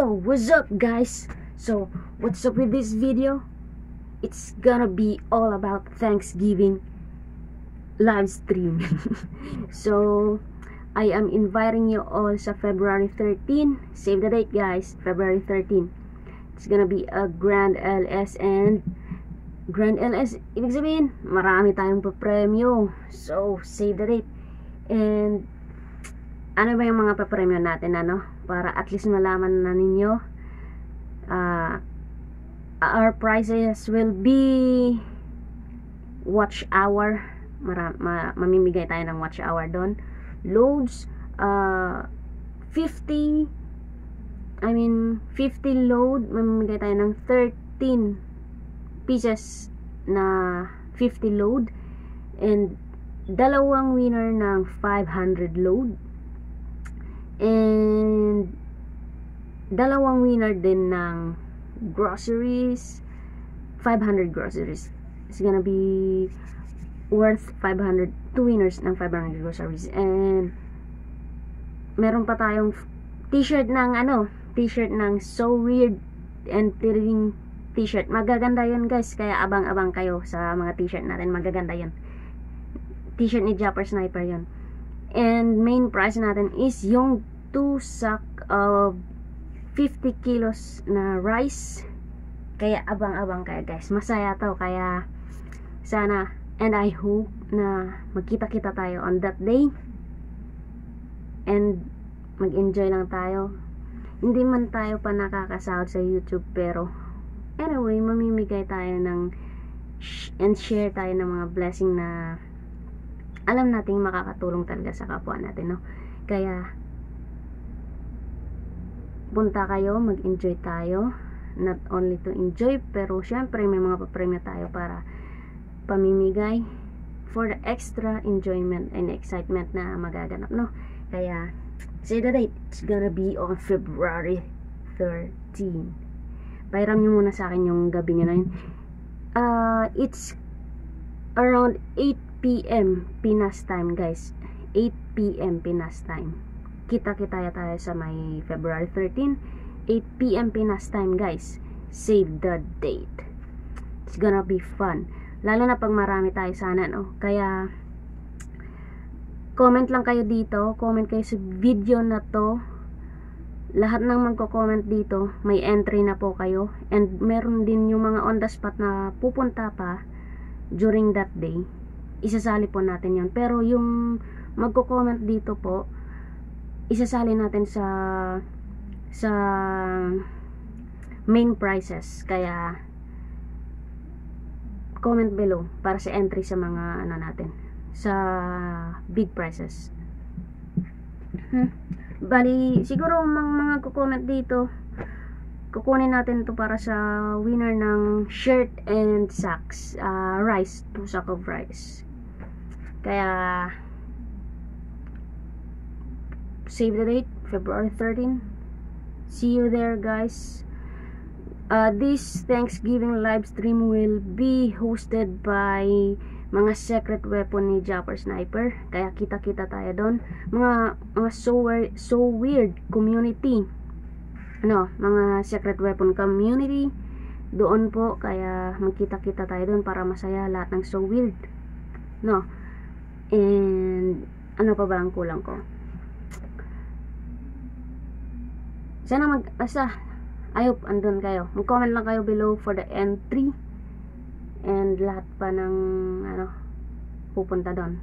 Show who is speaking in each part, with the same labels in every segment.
Speaker 1: what's up guys? So what's up with this video? It's gonna be all about Thanksgiving live stream. So I am inviting you all sa February 13. Save the date guys, February 13. It's gonna be a Grand LS, and Grand LS ibig sabihin marami tayong papremyo. So save the date. And ano ba yung mga papremyo natin, ano? Para at least malaman na ninyo. Our prizes will be watch hour. Mamimigay tayo ng watch hour doon. Loads, 50 load. Mamimigay tayo ng 13 pieces na 50 load. And dalawang winner ng 500 load. And dalawang winner din ng groceries, 500 groceries. It's gonna be worth 500, 2 winners ng 500 groceries. And meron pa tayong t-shirt ng t-shirt ng So Weird and Thrilling t-shirt. Magaganda yun guys, kaya abang-abang kayo sa mga t-shirt natin. Magaganda yun. T-shirt ni Japper Sniper yun. And main prize natin is yung 2 sack of 50 kilos na rice. Kaya abang-abang kayo guys. Masaya to, kaya sana and I hope na magkita-kita tayo on that day. And mag-enjoy lang tayo. Hindi man tayo pa nakakasahod sa YouTube, pero anyway, mamimigay tayo ng and share tayo ng mga blessing na alam nating makakatulong talaga sa kapwa natin, no? Kaya punta kayo, mag-enjoy tayo. Not only to enjoy, pero syempre may mga papremyo tayo para pamimigay for the extra enjoyment and excitement na magaganap, no? Kaya say the date, it's gonna be on February 13. Pairam nyo muna sa akin yung gabi nyo na yun. It's around 8 PM Pinas time guys. 8 PM Pinas time. Kita-kita tayo sa may February 13, 8 PM Pinas time guys. Save the date. It's gonna be fun. Lalo na pag marami tayo sana, no? Kaya comment lang kayo dito. Comment kayo sa video na to. Lahat ng magko-comment dito, may entry na po kayo. And meron din yung mga on the spot na pupunta pa during that day. Isasali po natin yon. Pero yung magko-comment dito po, isasali natin sa main prizes. Kaya comment below para sa entry sa mga natin, sa big prizes. Bali siguro mga comment dito, kukunin natin to para sa winner ng shirt and sacks, rice, 2 sack of rice. Kaya save the date, February 13. See you there guys. This Thanksgiving live stream will be hosted by mga secret weapon ni Japper Sniper. Kaya kita-kita tayo doon. Mga so weird community. Mga secret weapon community. Doon po, kaya magkita-kita tayo doon para masaya lahat ng so weird. No. And ano pa ba ang kulang ko? Sana I hope andun kayo. Mag-comment lang kayo below for the entry and lahat pa ng pupunta doon.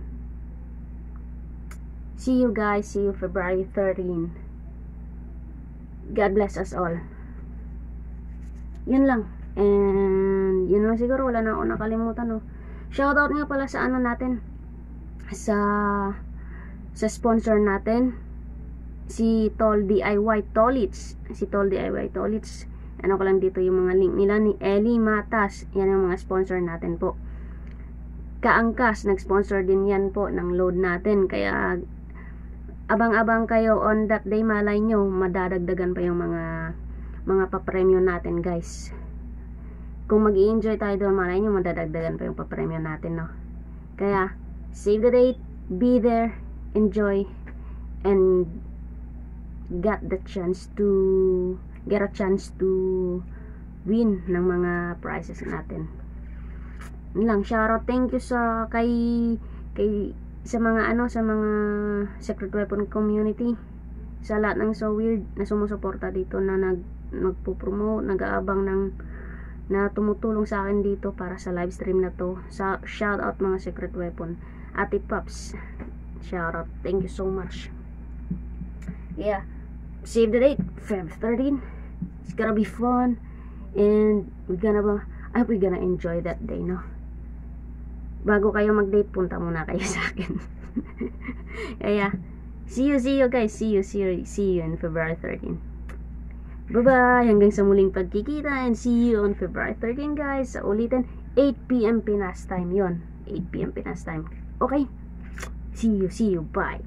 Speaker 1: See you guys. See you February 13. God bless us all. Yun lang. And yun lang siguro. Wala na ako nakalimutan, no? Shoutout nga pala sa natin, sa sponsor natin, si Tol DIY Tolits. Si Tol DIY Tolits. Ano ko lang dito yung mga link nila ni Ellie Matas. Yan ang mga sponsor natin po. Kaangkas, nag-sponsor din yan po ng load natin. Kaya abang-abang kayo on that day. Malay nyo, madadagdagan pa yung mga papremyo natin guys. Kung mag-i-enjoy tayo doon, malay nyo, madadagdagan pa yung papremyo natin, no? Kaya save the date, be there, enjoy, and got the chance to get a chance to win ng mga prizes natin. Yun lang, shoutout, thank you sa sa mga sa mga Secret Weapon community, sa lahat ng So Weird na sumusuporta dito, na nagpo-promote, nag-aabang na tumutulong sa akin dito para sa live stream na to. Sa shoutout mga Secret Weapon, Ate Pops, shoutout, thank you so much. Yeah, save the date, Feb 13. It's gonna be fun, and I hope we're gonna enjoy that day, no? Bago kayo mag-date, punta muna kayo sa akin. Kaya, see you guys, see you in February 13. Bye-bye, hanggang sa muling pagkikita, and see you on February 13 guys. Sa ulitin, 8 PM Pinas time yon, 8 PM Pinas time. Okay, see you, bye.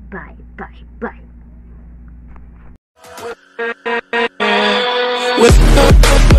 Speaker 1: With